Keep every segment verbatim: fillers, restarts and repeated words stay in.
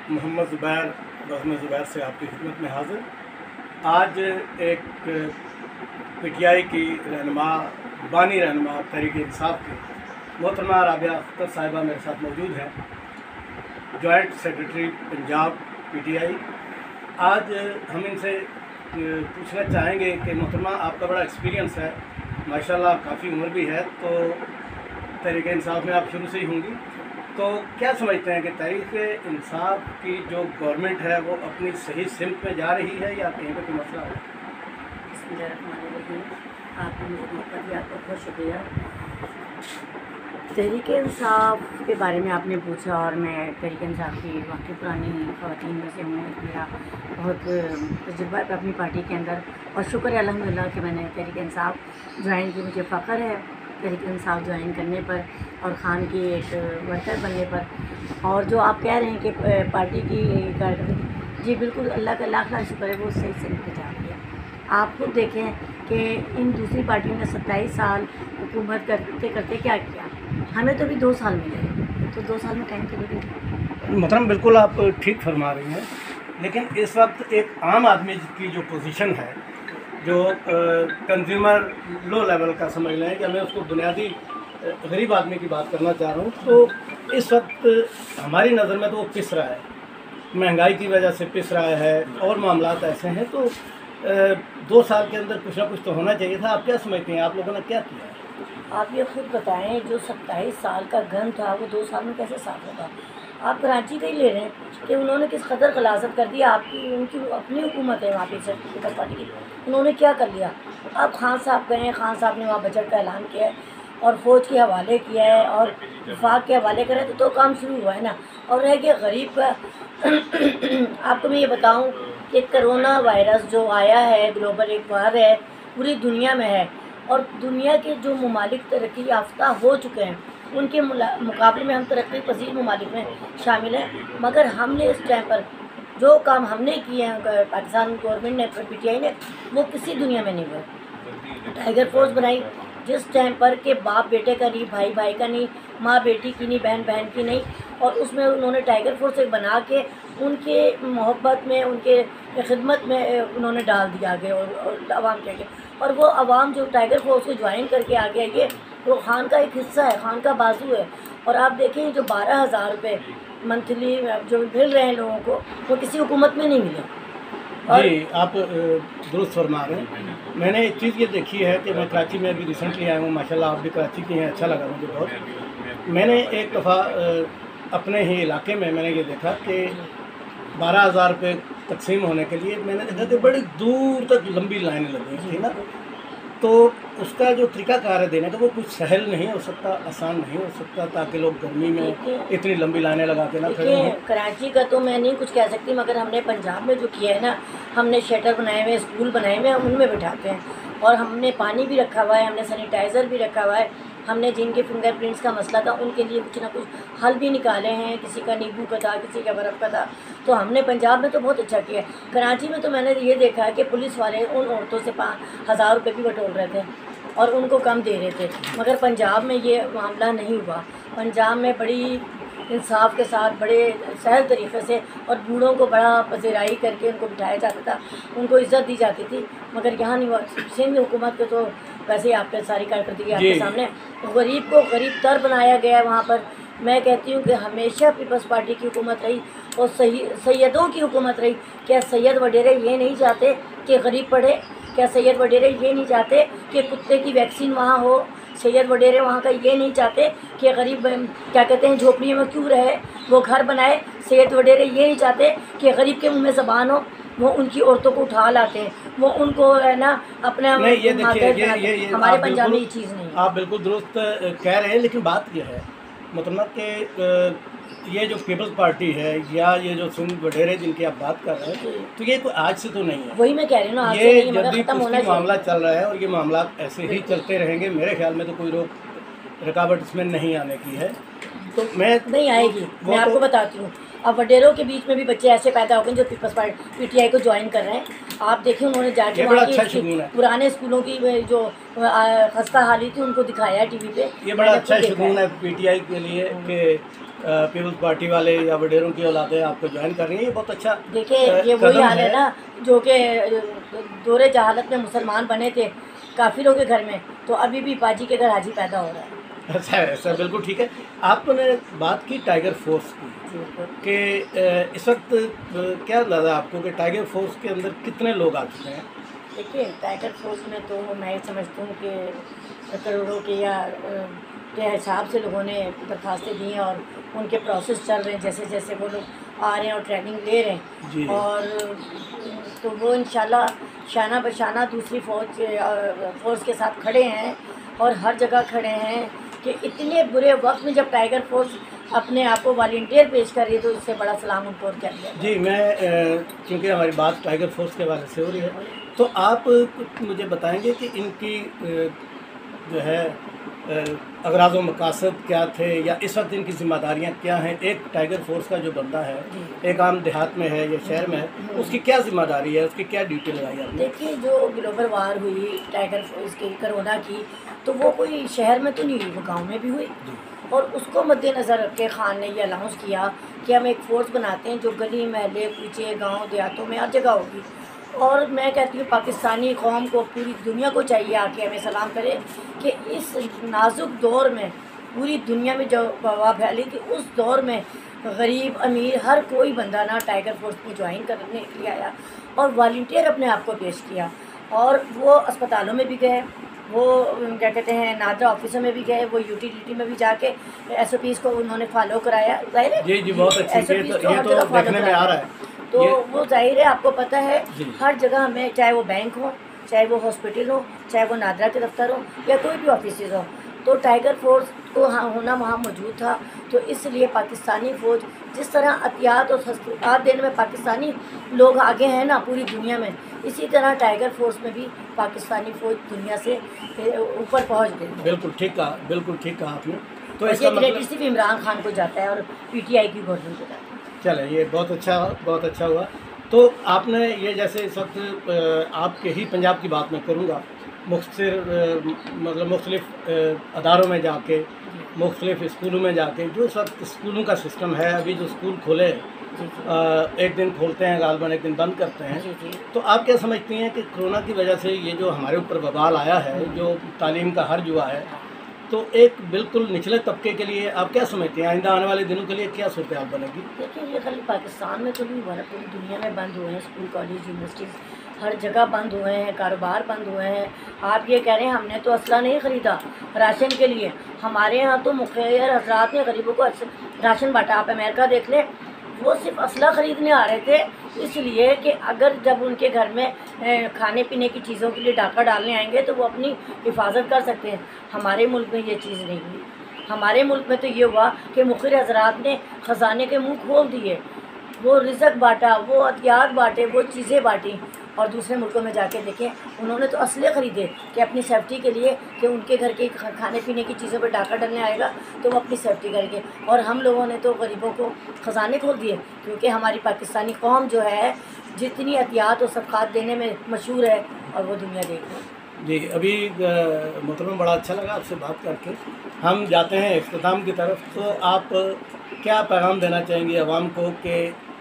मोहम्मद ज़ुबैर बज़्म ज़ुबैर से आपकी खिदमत में हाज़िर। आज एक पीटीआई की रहनुमा बानी रहनुमा तहरीक इंसाफ की मोहतरमा राबिया अख्तर साहिबा मेरे साथ मौजूद हैं, जॉइंट सेक्रेटरी पंजाब पीटीआई। आज हम इनसे पूछना चाहेंगे कि मोहतरमा, आपका बड़ा एक्सपीरियंस है, माशाल्लाह काफ़ी उम्र भी है, तो तहरीक इंसाफ में आप शुरू से ही होंगी, तो क्या समझते हैं कि तहरीक इंसाफ की जो गवर्नमेंट है वो अपनी सही सिमत में जा रही है या कहीं पर कोई मसला है? आपने मुझे मौका दिया, आपका बहुत शुक्रिया। तहरीक इंसाफ के बारे में आपने पूछा और मैं तहरीक इंसाफ की वाकई पुरानी ख़वातीन में से हूँ। मेरा बहुत तजुर्बा है अपनी पार्टी के अंदर और शुक्र है अल्हम्दुलिल्लाह कि मैंने तहरीक इंसाफ ज्वाइन की। मुझे फ़ख्र है तहरीक इंसाफ ज्वाइन करने पर और ख़ान की एक वर्कर बनने पर। और जो आप कह रहे हैं कि पार्टी की कारकर्दगी, जी बिल्कुल, अल्लाह का लाख लाख शुक्र है, वो सही से निकल जा रही है। आप खुद देखें कि इन दूसरी पार्टियों ने सत्ताईस साल हुकूमत करते करते क्या किया, हमें तो भी दो साल मिले, तो दो साल में टाइम तो लगे। मोहतरम, बिल्कुल आप ठीक फरमा रही हैं, लेकिन इस वक्त एक आम आदमी की जो पोजीशन है, जो कंज्यूमर लो लेवल का समझ लें कि मैं उसको बुनियादी गरीब आदमी की बात करना चाह रहा हूँ, तो इस वक्त हमारी नज़र में तो वो पिस रहा है, महंगाई की वजह से पिस रहा है और मामलात ऐसे हैं। तो दो साल के अंदर कुछ ना कुछ तो होना चाहिए था। आप क्या समझते हैं, आप लोगों ने क्या किया है? आप ये खुद बताएं, जो सत्ताईस साल का गन था वो दो साल में कैसे साफ होगा? आप कराची का ही ले रहे हैं कि उन्होंने किस कदर खिलाफत कर दिया। आपकी उनकी अपनी हुकूमत है वहाँ पे पीपल्स पार्टी की, उन्होंने क्या कर लिया? अब खान साहब गए हैं, खान साहब ने वहाँ बजट का ऐलान किया है और फ़ौज के हवाले किया है और वफाक के हवाले करें, तो, तो काम शुरू हुआ है ना। और रह गया गरीब का आपको मैं ये बताऊँ कि कोरोना वायरस जो आया है, ग्लोबल एक वार है, पूरी दुनिया में है और दुनिया के जो ममालिक तरक्की याफ्ता हो चुके हैं उनके मुकाबले में हम तरक्की पसीर ममालिक में शामिल हैं। मगर हमने इस टाइम पर जो काम हमने किए हैं, पाकिस्तान गवर्नमेंट ने, पीटीआई ने, वो किसी दुनिया में नहीं हुआ। टाइगर फोर्स बनाई जिस टाइम पर के बाप बेटे का नहीं, भाई भाई का नहीं, माँ बेटी की नहीं, बहन बहन की नहीं, और उसमें उन्होंने टाइगर फोर्स एक बना के उनके मोहब्बत में, उनके खिदमत में उन्होंने डाल दिया आगे और आवाम के आगे। और वो आवाम जो टाइगर फोर्स को ज्वाइन करके आगे आई है, वो खान का एक हिस्सा है, खान का बाजू है। और आप देखें जो बारह हज़ार रुपये मंथली जो मिल रहे हैं लोगों को, वो किसी हुकूमत में नहीं मिले। जी, आप दुरुस्त फरमा रहे हैं। मैंने एक चीज़ ये देखी है कि मैं कराची में अभी रिसेंटली आया हूँ, माशाल्लाह आप भी कराची की हैं, अच्छा लगा मुझे बहुत। मैंने एक दफ़ा अपने ही इलाके में मैंने ये देखा कि बारह हज़ार रुपये तकसीम होने के लिए मैंने देखा कि बड़ी दूर तक लंबी लाइनें लगी थी ना। तो उसका जो तरीक़ाकार है देने का वो कुछ सहल नहीं हो सकता, आसान नहीं हो सकता, ताकि लोग गर्मी में इतनी लंबी लाइनें लगा के ना खड़े हों। कराची का तो मैं नहीं कुछ कह सकती, मगर हमने पंजाब में जो किया है ना, हमने शटर बनाए हुए, स्कूल बनाए हुए, हम उनमें बिठाते हैं और हमने पानी भी रखा हुआ है, हमने सैनिटाइज़र भी रखा हुआ है, हमने जिनके फिंगरप्रिंट्स का मसला था उनके लिए कुछ ना कुछ हल भी निकाले हैं। किसी का नींबू का था, किसी का बर्फ़ का था, तो हमने पंजाब में तो बहुत अच्छा किया है। कराची में तो मैंने ये देखा है कि पुलिस वाले उन औरतों से पाँच हज़ार रुपये भी बटोर रहे थे और उनको कम दे रहे थे, मगर पंजाब में ये मामला नहीं हुआ। पंजाब में बड़ी इंसाफ के साथ, बड़े सहल तरीक़े से और बूढ़ों को बड़ा पजीराई करके उनको बिठाया जाता था, उनको इज़्ज़त दी जाती थी, मगर यहाँ नहीं हुआ। सिंध हुकूमत के तो वैसे ही आपके सारी कारकर्दगी आपके सामने, गरीब को गरीब तर बनाया गया है वहाँ पर। मैं कहती हूँ कि हमेशा पीपल्स पार्टी की हुकूमत रही और सही सैयदों की हुकूमत रही। क्या सैयद वडेरे ये नहीं चाहते कि गरीब पढ़े? क्या सैयद वडेरे ये नहीं चाहते कि कुत्ते की वैक्सीन वहाँ हो? सैयद वडेरे वहाँ का ये नहीं चाहते कि गरीब क्या कहते हैं झोपड़ियों में क्यों रहे, वो घर बनाए? सैयद वडेरे ये नहीं चाहते कि गरीब के मुँह में ज़बान हो, वो उनकी औरतों को उठा लाते हैं, वो उनको है ना अपना नहीं, ये देखिए, ये, ये, ये हमारे पंजाब में ये चीज़ नहीं है। आप बिल्कुल दुरुस्त कह रहे हैं, लेकिन बात यह है मतलब कि ये जो पीपल्स पार्टी है या ये जो सिंध वडेरे जिनकी आप बात कर रहे हैं, तो ये कोई आज से तो नहीं है। वही मैं कह रही हूँ ना, ये जल्दी पुष्टि मामला चल रहा है और ये मामला ऐसे ही चलते रहेंगे। मेरे ख्याल में तो कोई रोक रुकावट इसमें नहीं आने की है, तो मैं नहीं आएगी। मैं आपको बताती हूँ, अब वडेरों के बीच में भी बच्चे ऐसे पैदा हो गए जो पीपल्स पार्टी पीटीआई को ज्वाइन कर रहे हैं। आप देखिए, उन्होंने जाके वहाँ की पुराने स्कूलों की जो खस्ता हाली थी उनको दिखाया है टीवी पे। ये बड़ा अच्छा शगुन है पीटीआई के लिए कि पीपल्स पार्टी वाले या वडेरों की औलादें आपको ज्वाइन कर रही हैं, ये बहुत अच्छा देखिए अ, ये वही कदम हाल है है। ना जो कि दौरे जहालत में मुसलमान बने थे काफिरों के घर में, तो अभी भी पाजी के घर हाजी पैदा हो रहा है। ऐसा है, ऐसा बिल्कुल ठीक है। आपने बात की टाइगर फोर्स की जी बिल्कुल। कि अ, इस वक्त अ, क्या लगा आपको कि टाइगर फोर्स के अंदर कितने लोग आ चुके हैं? देखिए टाइगर फोर्स में तो मैं ये समझती हूँ कि करोड़ों के या अ, के हिसाब से लोगों ने दरखास्तें दी हैं और उनके प्रोसेस चल रहे हैं, जैसे जैसे वो लोग आ रहे हैं और ट्रेनिंग ले रहे जी हैं। और अ, तो वो इंशाल्लाह शाना बशाना दूसरी फौज अ, फोर्स के साथ खड़े हैं और हर जगह खड़े हैं कि इतने बुरे वक्त में जब टाइगर फोर्स अपने आप को वॉलंटियर पेश कर रही है तो इससे बड़ा सलाम उनको और क्या दिया जाए। जी, मैं अ, क्योंकि हमारी बात टाइगर फोर्स के बारे से हो रही है, तो आप कुछ मुझे बताएंगे कि इनकी अ, जो है अगराज़ व मकासद क्या थे या इस वक्त इनकी जिम्मेदारियां क्या हैं? एक टाइगर फोर्स का जो बंदा है, जी। एक आम देहात में है या शहर में है, उसकी क्या जिम्मेदारी है, उसकी क्या ड्यूटी लगाई आपने? देखिए जो ग्लोबल वार हुई टाइगर फोर्स की कोरोना की, तो वो कोई शहर में तो नहीं हुई, वो गांव में भी हुई। जी और उसको मद्देनज़र रख के खान ने ये अनाउंस किया कि हम एक फ़ोर्स बनाते हैं जो गली महल्ले कूचे गांव देहातों में हर जगह होगी। और मैं कहती हूँ पाकिस्तानी कौम को पूरी दुनिया को चाहिए आके हमें सलाम करे कि इस नाजुक दौर में पूरी दुनिया में जो वबा फैली थी उस दौर में गरीब अमीर हर कोई बंदा ना टाइगर फोर्स में ज्वाइन करने के लिए आया और वॉलंटियर अपने आप को पेश किया। और वो अस्पतालों में भी गए, वो क्या कहते हैं नादरा ऑफिसों में भी गए, वो यूटिलिटी में भी जाके एस ओ पीज़ को उन्होंने फॉलो कराया। जाहिर है जी जी, बहुत अच्छी, एस ओ ये पीज़ तो तो ये हर तो जगह फॉलो देखने में आ कराया रहा है। तो ये वो जाहिर है आपको पता है जी हर जगह हमें, चाहे वो बैंक हो, चाहे वो हॉस्पिटल हो, चाहे वो नादरा के दफ्तर हो या कोई भी ऑफिस हो, तो टाइगर फोर्स को हाँ होना वहाँ मौजूद था। तो इसलिए पाकिस्तानी फ़ौज जिस तरह एहतियात और तहक़ीक़ात देने में पाकिस्तानी लोग आगे हैं ना पूरी दुनिया में, इसी तरह टाइगर फोर्स में भी पाकिस्तानी फ़ौज दुनिया से ऊपर पहुँच गई है। बिल्कुल ठीक कहा, बिल्कुल ठीक कहा आपने। तो और इसका ये क्रेडिट मतलब सिर्फ इमरान खान को जाता है और पी टी आई की गवर्नमेंट को जाता है। चले, ये बहुत अच्छा, बहुत अच्छा हुआ। तो आपने ये जैसे इस वक्त अ, आपके ही पंजाब की बात मैं करूँगा, मुख्तलिफ मतलब मुख्तलिफ अदारों में जाके, मुख्तलिफ स्कूलों में जाके, जो इस वक्त स्कूलों का सिस्टम है, अभी जो स्कूल खोले जी जी अ, एक दिन खोलते हैं गालबन, एक दिन बंद करते हैं, जी जी तो आप क्या समझती हैं कि कोरोना की वजह से ये जो हमारे ऊपर वबाल आया है, जो तालीम का हर्ज हुआ है, तो एक बिल्कुल निचले तबके के लिए आप क्या समझते हैं आइंदा आने वाले दिनों के लिए क्या सूरत हाल बनेगी? देखिए ये खाली पाकिस्तान में तो नहीं हुआ ना, पूरी दुनिया में बंद हुए हैं स्कूल कॉलेज यूनिवर्सिटीज़, हर जगह बंद हुए हैं, कारोबार बंद हुए हैं। आप ये कह रहे हैं हमने तो असला नहीं ख़रीदा राशन के लिए, हमारे यहाँ तो मुखिया हजरात ने गरीबों को राशन बांटा। आप अमेरिका देख लें, वो सिर्फ असला ख़रीदने आ रहे थे इसलिए कि अगर जब उनके घर में ए, खाने पीने की चीज़ों के लिए डाका डालने आएंगे तो वो अपनी हिफाजत कर सकते हैं। हमारे मुल्क में ये चीज़ नहीं हुई। हमारे मुल्क में तो ये हुआ कि मुखिर हजरात ने ख़जाने के मुंह खोल दिए, वो रिज़्क बांटा, वो अतियात बांटे, वो चीज़ें बांटी। और दूसरे मुल्कों में जाके देखें, उन्होंने तो असले ख़रीदे कि अपनी सेफ्टी के लिए, कि उनके घर के खाने पीने की चीज़ों पर डाका डलने आएगा तो वो अपनी सेफ्टी करेंगे। और हम लोगों ने तो गरीबों को ख़जाने खोल दिए, क्योंकि हमारी पाकिस्तानी कौम जो है जितनी एहतियात और सदक़ात देने में मशहूर है, और वो दुनिया देख रही है। जी, अभी मोहतरम बड़ा अच्छा लगा आपसे बात करके। हम जाते हैं इख्तिताम की तरफ, तो आप क्या पैगाम देना चाहेंगे आवाम को कि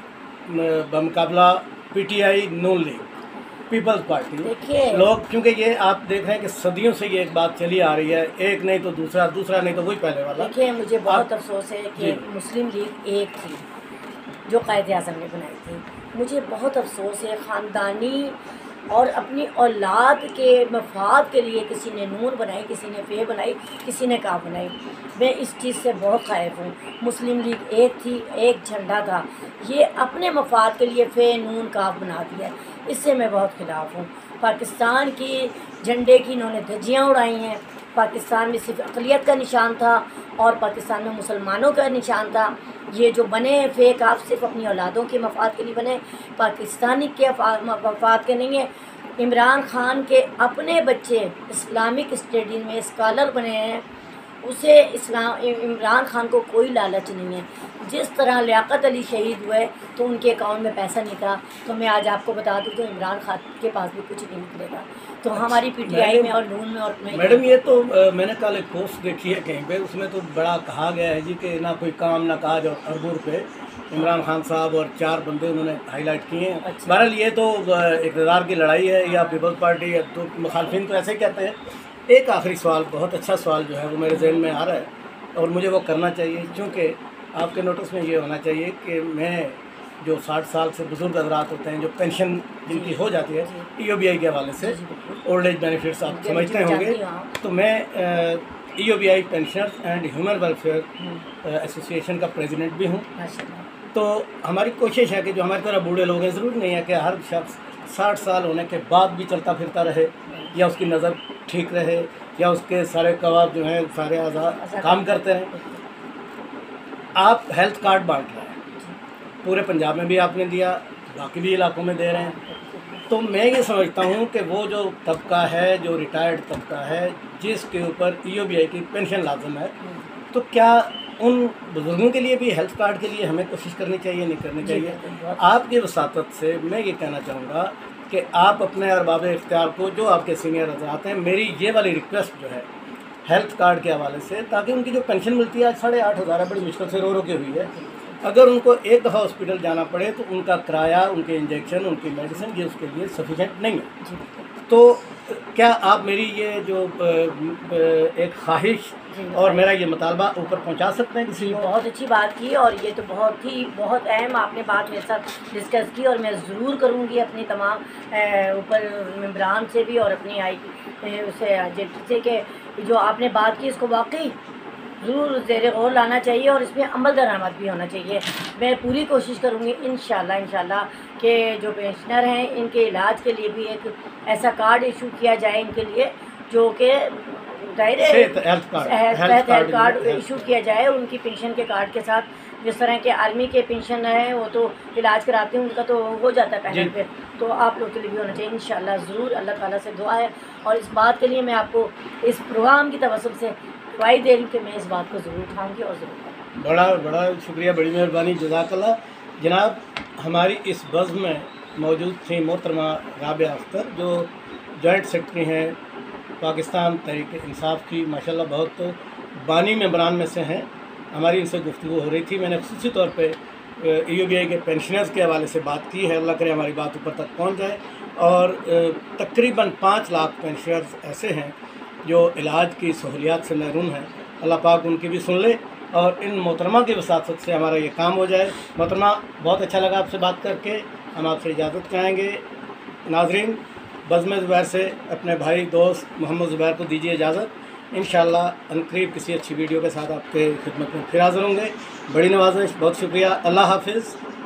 बमुकाबला PTI Noon league peoples party, देखिए लोग, क्योंकि ये आप देख रहे हैं कि सदियों से ये एक बात चली आ रही है, एक नहीं तो दूसरा, दूसरा नहीं तो वही पहले वाला। देखिए मुझे बहुत आप- अफसोस है जी। कि मुस्लिम लीग एक थी जो कायद आज़म ने बनाई थी। मुझे बहुत अफसोस है ख़ानदानी और अपनी औलाद के मफाद के लिए किसी ने नून बनाई, किसी ने फ़े बनाई, किसी ने काफ बनाई। मैं इस चीज़ से बहुत ख़ाइफ़ हूँ। मुस्लिम लीग एक थी, एक झंडा था, ये अपने मफाद के लिए फ़े नून काफ बना दिया, इससे मैं बहुत ख़िलाफ़ हूँ। पाकिस्तान की झंडे की इन्होंने धज्जियाँ उड़ाई हैं। पाकिस्तान में सिर्फ अक़लियत का निशान था और पाकिस्तान में मुसलमानों का निशान था। ये जो बने हैं फ़ेक आप सिर्फ अपनी औलादों के मफाद के लिए बने, पाकिस्तानी के मफाद के नहीं है। इमरान खान के अपने बच्चे इस्लामिक स्टडी में स्कॉलर बने हैं, उसे इस्लाम इमरान खान को कोई लालच नहीं है। जिस तरह लियाकत अली शहीद हुए तो उनके अकाउंट में पैसा निकला, तो मैं आज आपको बता दूं तो इमरान खान के पास भी कुछ नहीं निकलेगा। तो हमारी पीटीआई में और नून में और मैडम ये तो आ, मैंने कल एक पोस्ट देखी है कहीं पे, उसमें तो बड़ा कहा गया है जी कि ना कोई काम ना काज और अरबों रुपये इमरान खान साहब और चार बंदे उन्होंने हाईलाइट किए हैं। अच्छा। बहरहाल ये तो इक़्तिदार की लड़ाई है या पीपल्स पार्टी या तो मुखालफिन तो ऐसे ही कहते हैं। एक आखिरी सवाल, बहुत अच्छा सवाल जो है वो मेरे जहन में आ रहा है और मुझे वो करना चाहिए, क्योंकि आपके नोटिस में ये होना चाहिए कि मैं जो साठ साल से बुज़ुर्ग हज़रात होते हैं जो पेंशन जिनकी हो जाती है ई ओ बी आई के हवाले से, ओल्ड एज बेनिफिट्स आप समझते होंगे, तो मैं E O B I pensioners and human welfare association का प्रेसिडेंट भी हूँ। तो हमारी कोशिश है कि जो हमारी तरह बूढ़े लोग हैं, ज़रूरी नहीं है कि हर शख्स साठ साल होने के बाद भी चलता फिरता रहे या उसकी नज़र ठीक रहे या उसके सारे कबाब जो हैं सारे आज़ाद काम करते रहें। आप हेल्थ कार्ड बांट रहे हैं, पूरे पंजाब में भी आपने दिया, बाकी भी इलाकों में दे रहे हैं। तो मैं ये समझता हूँ कि वो जो तबका है, जो रिटायर्ड तबका है जिसके ऊपर ई ओ बी आई की पेंशन लाजम है, तो क्या उन बुज़ुर्गों के लिए भी हेल्थ कार्ड के लिए हमें कोशिश करनी चाहिए, नहीं करनी चाहिए? आपकी वसातत से मैं ये कहना चाहूँगा कि आप अपने अरबाब इख्तियार को, जो आपके सीनियर हज़रात हैं, मेरी ये वाली रिक्वेस्ट जो है हेल्थ कार्ड के हवाले से, ताकि उनकी जो पेंशन मिलती है आज साढ़े आठ हज़ार है, बड़ी मुश्किल से रो रो के हुई है, अगर उनको एक दफ़ा हॉस्पिटल जाना पड़े तो उनका किराया, उनके इंजेक्शन, उनकी मेडिसिन ये उसके लिए सफिशेंट नहीं है। तो क्या आप मेरी ये जो एक ख्वाहिश और मेरा ये मुतालबा ऊपर पहुंचा सकते हैं किसी को? बहुत अच्छी बात की और ये तो बहुत ही बहुत अहम आपने बात मेरे साथ डिस्कस की और मैं ज़रूर करूँगी अपनी तमाम ऊपर मेम्बरान से भी और अपनी आई उसे जेटी से कि जो आपने बात की इसको वाकई ज़रूर ज़ेर गौर लाना चाहिए और इसमें अमल दरामद भी होना चाहिए। मैं पूरी कोशिश करूँगी इंशाल्लाह इंशाल्लाह कि जो पेंशनर हैं इनके इलाज के लिए भी एक ऐसा कार्ड इशू किया जाए इनके लिए, जो कि हेल्थ हेल्थ कार्ड इशू किया जाए उनकी पेंशन के कार्ड के साथ। जिस तरह के आर्मी के पेंशन है वो तो इलाज कराते हैं, उनका तो हो जाता है पैनल पे, तो आप लोग के लिए भी होना चाहिए इंशाल्लाह। ज़रूर अल्लाह ताला से दुआ है और इस बात के लिए मैं आपको इस प्रोग्राम की तवज्जुह से दुआई दे रही हूँ कि मैं इस बात को ज़रूर उठाऊँगी और ज़रूर। बड़ा बड़ा शुक्रिया, बड़ी मेहरबानी, जज़ाकल्लाह। जनाब, हमारी इस बज़्म में मौजूद थी मोहतरमा राबिया अख्तर, जो जॉइंट सेक्रेटरी हैं पाकिस्तान तहरीक इंसाफ की, माशाल्लाह बहुत बानी मेंबरान में से हैं। हमारी इनसे गुफ्तगू हो रही थी। मैंने ख़ुसूसी तौर पे ई ओ बी आई के पेंशनर्स के हवाले से बात की है, अल्लाह करे हमारी बात ऊपर तक पहुंच जाए। और तकरीबन पाँच लाख पेंशनर्स ऐसे हैं जो इलाज की सहूलियात से महरूम हैं। अल्लाह पाक उनकी भी सुन ले और इन मोहतरमा की वसात से हमारा ये काम हो जाए। मोहतरमा, बहुत अच्छा लगा आपसे बात करके, हम आपसे इजाज़त चाहेंगे। नाजरीन, बज़्म ज़ुबैर से अपने भाई दोस्त मोहम्मद ज़ुबैर को दीजिए इजाज़त। इंशाअल्लाह अनकरीब किसी अच्छी वीडियो के साथ आपके खिदमत में फिर हाज़िर होंगे। बड़ी नवाज़िश, बहुत शुक्रिया। अल्लाह हाफ़िज़।